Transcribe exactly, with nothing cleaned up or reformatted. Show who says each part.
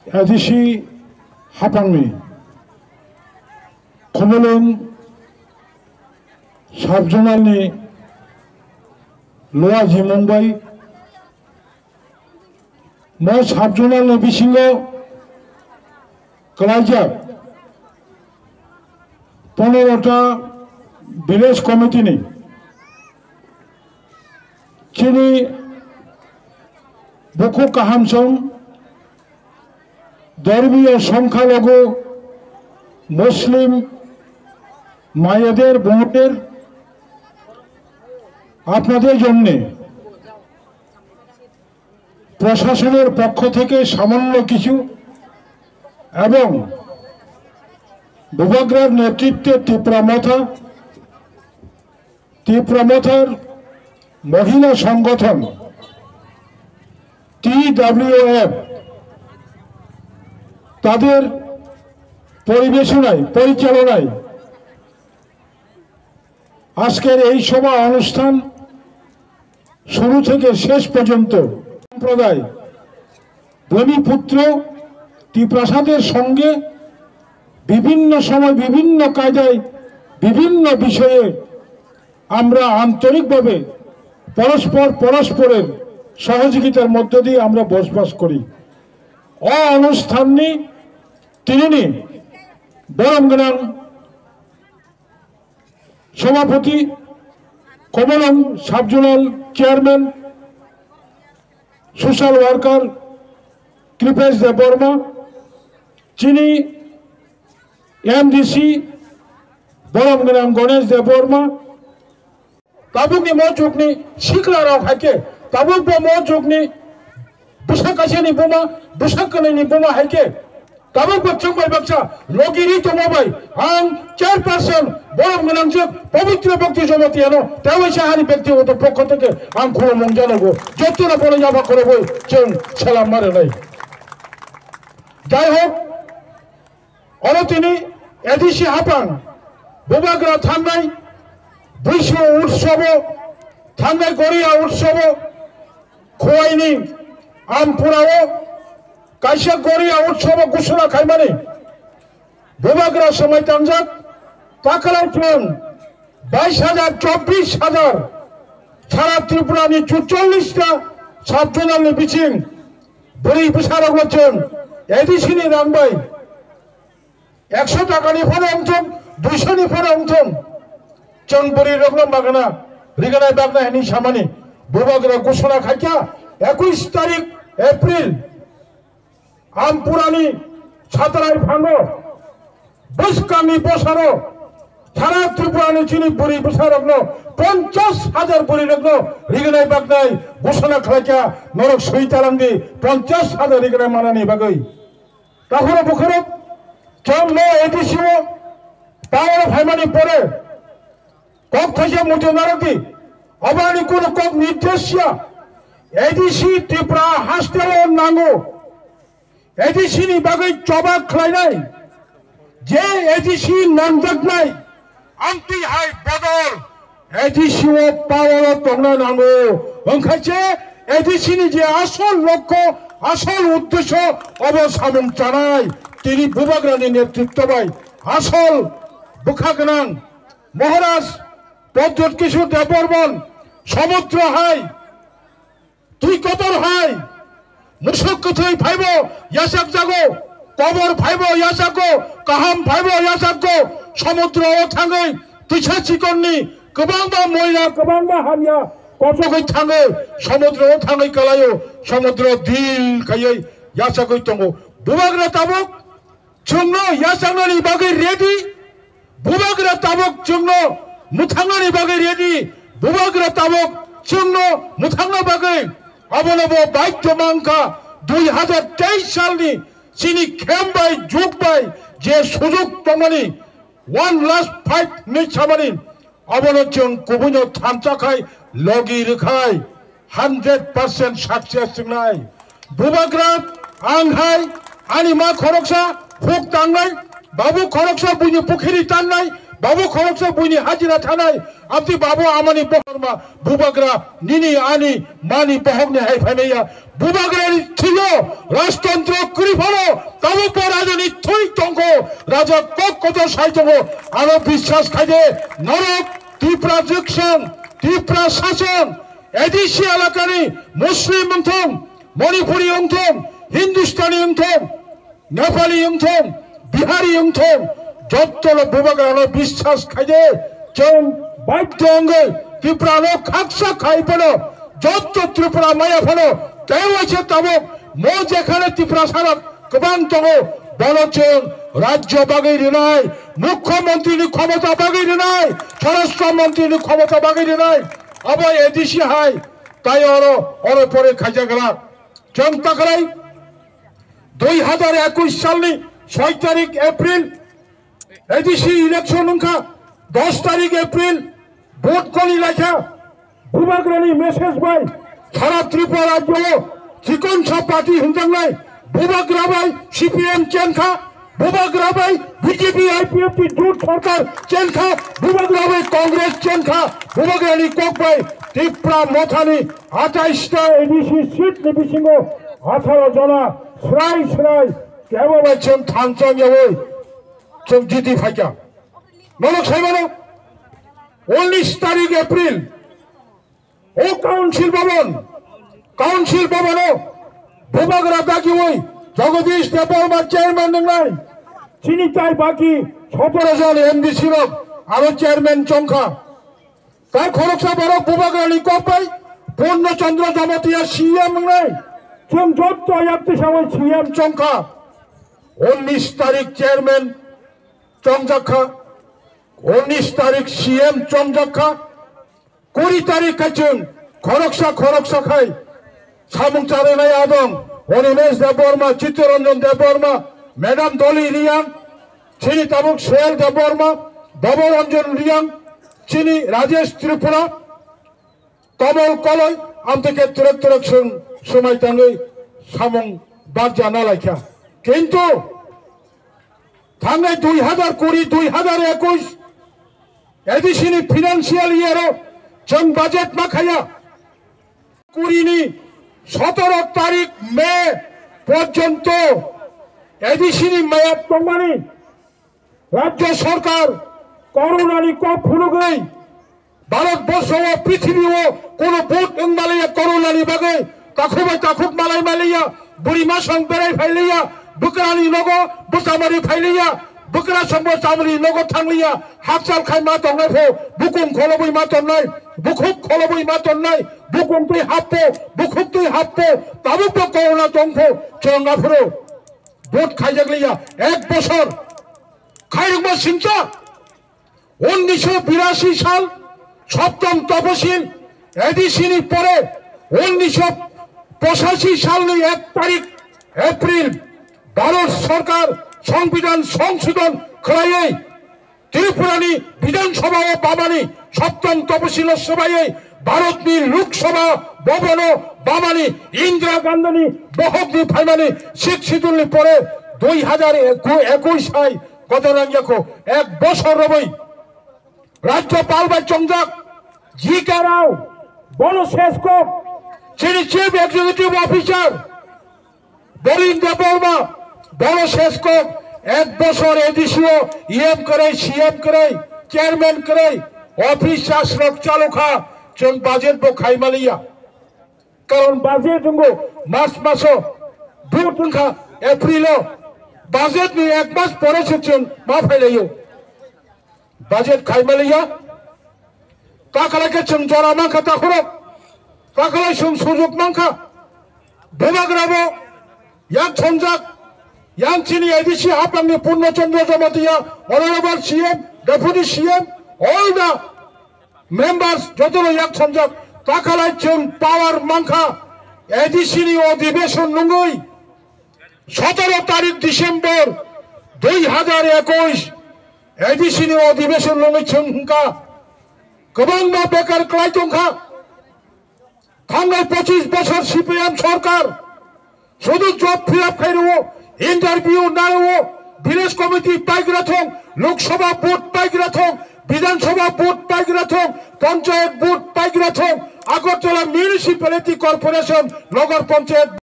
Speaker 1: 에디시 하방미 코멜은 sabjonalni loa jimonbai mo sabjonalni bisingo kalaijak পনেরোটা village committee নেই চিনি বুকু কাহামসং ধর্মীয় সংখ্যালঘু মুসলিম মায়েদের বোনদের আপনাদের জন্য প্রশাসনের পক্ষ থেকে সামান্য কিছু এবং বুবাগ্রার নেতৃত্বে তীব্রমথা তীব্রমথার মহিলা সংগঠন টি ডাব্লিউ এফ তাদের পরিবেশনায় পরিচালনায় আজকের এই সভা অনুষ্ঠান শুরু থেকে শেষ পর্যন্ত সম্প্রদায় ভূমিপুত্র ত্রিপ্রাসাদের সঙ্গে বিভিন্ন সময় বিভিন্ন কায়দায় বিভিন্ন বিষয়ে আমরা আন্তরিকভাবে পরস্পর পরস্পরের সহযোগিতার মধ্য দিয়ে আমরা বসবাস করি অ-অনুষ্ঠাননি তিনি বরমগ্রাম সভাপতি কমলম subzonal chairman social worker Kripesh Debbarma চিনি এমডিসি বরমগ্রাম গণেশ দেববর্মা তাবুকনি মৌচুকনি শিখলারাव হাইকে তাবুক মৌচুকনি বুসাকাছেনি বুমা বুসাকনি বুমা হাইকে তাবুক চংবাই বাক্সা লগিরি তমাবাই आं চেয়ারপারসন বরমগ্রাম যে পবিত্র ব্যক্তি জমতি এনো তেওয়াইসা হারি ব্যক্তিগত পক্ষ থেকে आं খুলুমং জানাবো যতনা বলে যাবা করব जों সালাম মারে নাই যাই হোক অনতিনি এডিসি হাপাং বুবাগ্রা থানায় বৈশ্ব উৎসব থানায় গড়িয়া উৎসব খোয়াইনি আমপুরাও কাইসা গড়িয়া উৎসব ঘোষণা খাইমানি বুবাগ্রা সময় তানজাক তাকালাইন বাইশ হাজার চব্বিশ হাজার সারা ত্রিপুরানি চুচল্লিশটা সাবজোনালনি বিচিং বুড়ি বিশারক হচ্ছেন এডিসিনি রাংবাই একশো টাকানি ফোনে অংথম দুইশোনি ফোনে অংথম চংবুরি রগলাম বাগানা রিগানায় বাগনা হেনি সামানি বুবাগ্রা ঘোষণা খাইকা একুশ তারিখ এপ্রিল আমপুরানি ছাতরাই ভাঙো বুসকামি বসারো সারা ত্রিপুরানি চিনি বুড়ি বিশারগ্ন পঞ্চাশ হাজার বুড়ি রগ্ন রিগানায় বাগনায় ঘোষণা খাইকা নরক সইতালান্দি পঞ্চাশ হাজার রিগানায় মানানি বাগৈ তাহলে বুখরক চন্দ্র এডিসিও পাওয়ার ভাইমানি পরে কক থাইসা মুঠে নারকি অবানি কোন কক নির্দেশিয়া এডিসি ত্রিপুরা হাস্টেল নাঙ্গো এডিসিনি বাগৈ চবাক খাইনাই যে এডিসি নামজাক নাই আন্তি হাই বদল এডিসিও পাওয়ার তংনা নাঙ্গো ওখাইছে এডিসিনি যে আসল লক্ষ্য আসল উদ্দেশ্য অবসামন চানাই তিনি বুবাগ্রানি নেতৃত্ব বাই আসল বুখাগনাং মহারাজ পদ্মত কিশোর দেববর্মন সমুদ্র হাই তুই কবর হাই মুসক কথই ভাইব ইয়াসাক জাগো কবর ভাইব ইয়াসাকো কাহাম ভাইব ইয়াসাকো সমুদ্র ও থাঙ্গৈ তুইছা চিকননি গোबांबा ময়লা গোबांबा হামিয়া কতগৈ থাঙ্গৈ সমুদ্র ও থাঙ্গৈ কালায়ো সমুদ্র দিল খাইयै ইয়াসাকৈ তঙ্গো বুবাগ্রা তাবক जोंनो यासांगनि बागै रेडी बुबाग्रा ताबक जोंनो मुथांगनि बागै रेडी बुबाग्रा ताबक जोंनो मुथांनो बागै अबनब बाइक मांखा दुई हजार तेईस सालनि चिनि खेमबाय जुगबाय जे सुजुग तंगनि वन लास्ट फाइट नि सामानि अबन जों गुबुनो थामचाखाय लगि रोखाय हंड्रेड पार्सेंट सक्सेस जोंनाय बुबाग्रा आंहाय आनि मा खरकसा हुक तांनाय बाबू खरकसा बुनि पुखिरि तांनाय बाबू खरगसा बुइनि हाजिरा थानाय आमति बाबू आमानि बहरमा बुबाग्रा निनि आनि मानि बहगनि हायफायनाया बुबाग्रानि थियो राजतंत्र करिफालो ताबो पराजनि थुइ तंगो राजा कक्कज साइतंगो आरो বিশ্বাস खायदे नरक त्रिपुरा जक्सन त्रिपुरा शासन एडिसि एलाकानि मुस्लिम अंथम मणिपुरी अंथम हिंदुस्तानी अंथम नेपाली अंथम बिहारी अंथम जत्तल बुबाग्रानो বিশ্বাস खायदे जों बाध्य अंगे त्रिपुरानो खाकसा खायफानो जत्त त्रिपुरा मायाफानो केउ आछे ताबो मो जेखाने त्रिपुरा सारा गोबां दङ बलजों राज्य बागैनाय मुख्यमंत्री क्षमता बागैनाय स्वराष्ट्र मंत्री क्षमता बागैनाय अब एडिसि हाय ताई अरो अरो परे खायजाग्रा जों ताखाय दुई हजार एकुश सालनि छय तारिख एप्रिल एडिसि इलेक्शन ओंखा दस तारिख एप्रिल भोट कलि लाखा बुबाग्रानि मेसेज बाय सारा त्रिपुरा राज्य चिकन सा पार्टी हुंजांनाय बुबाग्रा बाय सीपीएम चेनखा बुबाग्रा बाय बीजेपी आईपीएफ की जुट सरकार चेनखा बुबाग्रा बाय कांग्रेस चेनखा बुबाग्रानि कक बाय त्रिपुरा मथानि अट्ठाईस टा एडिसि सीट नि बिसिङाव अठारह जना स्राय स्राय केवल जों थांजाङावै जों जिति फायका नलक साइबानो उन्नीस तारीख एप्रिल ओ काउंसिल भवन काउंसिल भवनो बुबाग्रा दागिवै जगदीश देबबर्मा चेयरमैन नंनाय चिनिताय बाकी सत्रह जन एमडीसी रक आरो चेयरमैन चंखा तार खरगसा बरक बुबाग्रानि कपाय पूर्णचंद्र जमतिया सीएम नंनाय जों जत्त यात्रिसावै सीएम चंखा उन्नीस तारीख चेयरमैन चंजाखा उन्नीस तारीख सीएम चंजाखा कुड़ी तारीख जों खरगसा खरगसा खाय सामुं चालायनाय आदम अनिमेश देबबर्मा चित्तरंजन देबबर्मा मैडम डली रियां चिनी ताबुक सोहेल देबबर्मा भवरंजन रियां चिनी राजेश त्रिपुरा कमल कलय आमतेके तुरक तुरक समय ताङै सामुं बारजाना लायखा किन्तु थांनाय दुई हजार कुड़ी दुई हजार एकुश एडिसिनि फिनान्सियल इयाराव जों बाजेट माखाया कुड़ीनि सत्रह तारीख मे पर्यन्त एडिसिनि मेयाद दंमानि राज्य सरकार करोनानि कप फुलुगै भारतवर्षआव पृथिवीआव कोनो भोट ओंमालैया करोनानि बागै ताखुबाय ताखुब मालाय मालैया बुरिमा सं बेराय फायलैया बुकरानि नगो बुसामारि फायलैया बुकरा संबो चामरि नगो थांलैया हाकसाल खाय मा दंनायखौ बुकुम खलबै मा दंनाय बुखुब खलबै मा दंनाय बुकुम तुइ हाप्पो बुखुब तुइ हाप्पो ताबुक करोना दंखौ जों आफुरो भोट खायजाग्लैया एक बছর खायरंबा सिंचा उन्नीस सौ बिरासी साल सप्तम तपसिल एडिसिनि परे उन्नीस सौ पचासी सालनि एक तारीख एप्रिल भारत सरकार संविधान संशोधन खालायै त्रिपुरानि विधानसभा बामानि सप्तम तपसिल सभायै भारतनि लोकसभा भवन बामानि इंदिरा गांधीनि बहगनि फायमानि सिक्स शिड्यूलनि परे दुई हजार एकुश साल गतरांगियाखौ एक बছর रबै राज्यपाल बाय चंजाक जी के राव बनशेषकक चिनी चीफ एक्जिक्यूटिव ऑफिसर बलिन देबबर्मा बनशेषकक एक बছর एडिसिओ इएम करे सीएम करे चेयरमैन करे ऑफिस शासक चालुखा जों बाजेट बो खायमालिया कारण बाजेट दंगो मार्च मासो भोट ओंखा एप्रिलो बाजेट नि एक मास परेसो जों मा फायलायो बाजेट खायमालिया काखालायके जों जरा मांखा ताखुरक काखालाय जों सुजुग मांखा बुबाग्राबो याक संजाक yang chini edisi hapang ni Purnachandra Jamatiya honorable C M deputy C M all the members jotoro yak sanjak takalai chung power mangkha edisi ni अधिवेशन nungoi सत्रह तारीख डिसेम्बर दुई हजार एकुश एडिसि नि अधिवेशन nungoi chung hungka गोबां मा बेकार क्लाय दंखा थांनाय पच्चीस बছর सीपीएम सरकार शुधु जब फिलाप खायरो इंटरव्यू नायो ভিলেজ কমিটি পাইগ্রাথং লোকসভা ভোট পাইগ্রাথং বিধানসভা ভোট পাইগ্রাথং পঞ্চায়েত ভোট পাইগ্রাথং আগরতলা মিউনিসিপ্যালিটি কর্পোরেশন নগর পঞ্চায়েত